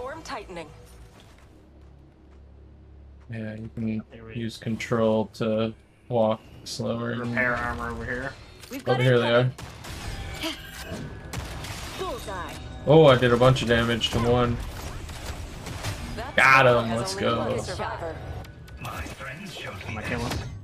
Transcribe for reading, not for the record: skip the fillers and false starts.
Platform tightening. Yeah, you can use control to walk slower. Repair armor over here. Over here they are. Bullseye. Oh, I did a bunch of damage to one. Got him. Let's go. Survivor. My friends showed me My kill him.